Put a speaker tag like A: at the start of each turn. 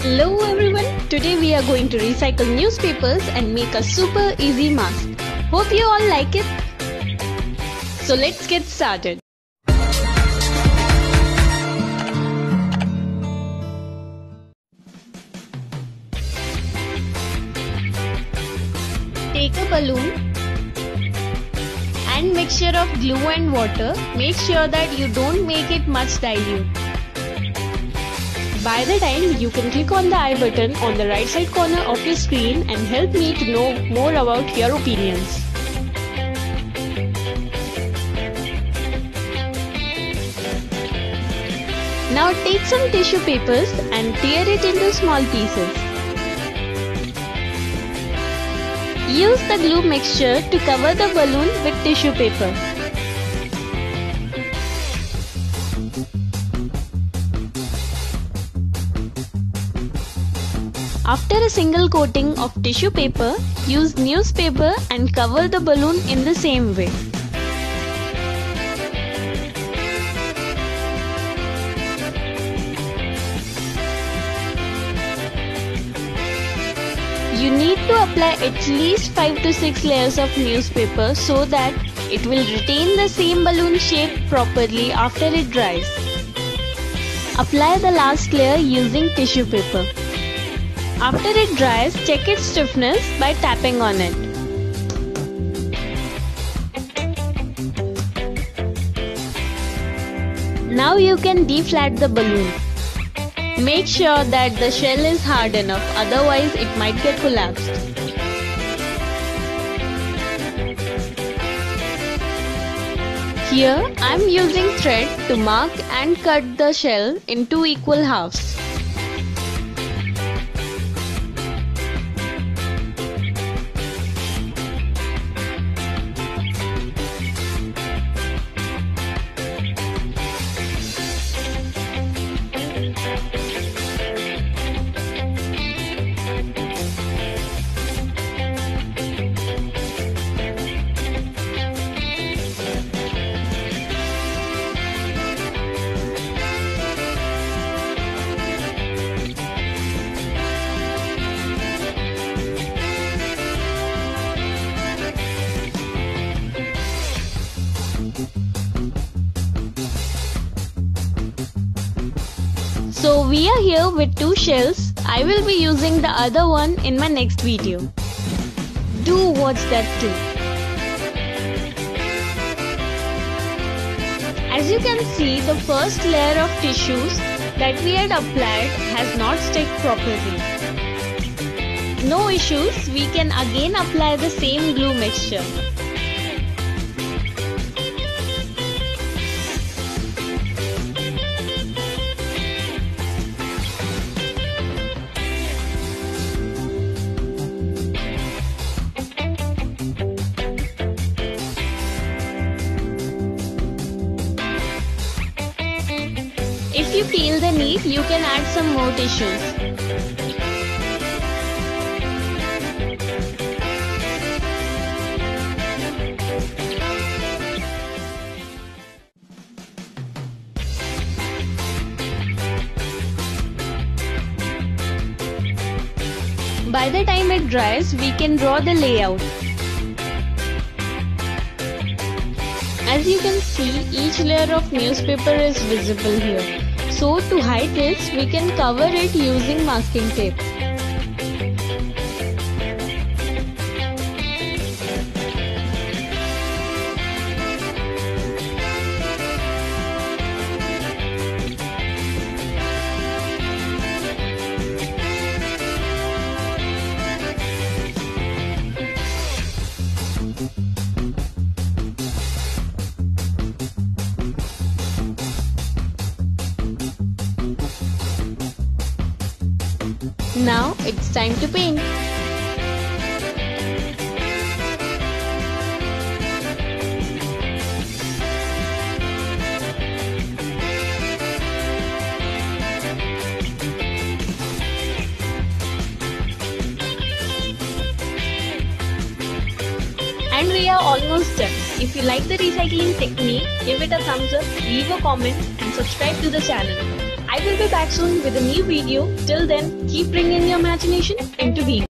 A: Hello everyone, today we are going to recycle newspapers and make a super easy mask. Hope you all like it. So let's get started. Take a balloon and mixture of glue and water. Make sure that you don't make it much dilute. By the time, you can click on the I button on the right side corner of your screen and help me to know more about your opinions. Now take some tissue papers and tear it into small pieces. Use the glue mixture to cover the balloon with tissue paper. After a single coating of tissue paper, use newspaper and cover the balloon in the same way. You need to apply at least 5 to 6 layers of newspaper so that it will retain the same balloon shape properly after it dries. Apply the last layer using tissue paper. After it dries, check its stiffness by tapping on it. Now you can deflate the balloon. Make sure that the shell is hard enough, otherwise it might get collapsed. Here I am using thread to mark and cut the shell in 2 equal halves. So we are here with 2 shells. I will be using the other one in my next video. Do watch that too. As you can see, the first layer of tissues that we had applied has not stuck properly. No issues, we can again apply the same glue mixture. If you feel the need, you can add some more tissues. By the time it dries, we can draw the layout. As you can see, each layer of newspaper is visible here. So to hide this, we can cover it using masking tape. Now it's time to paint. And we are almost done. If you like the recycling technique, give it a thumbs up, leave a comment and subscribe to the channel. I will be back soon with a new video. Till then, keep bringing your imagination into being.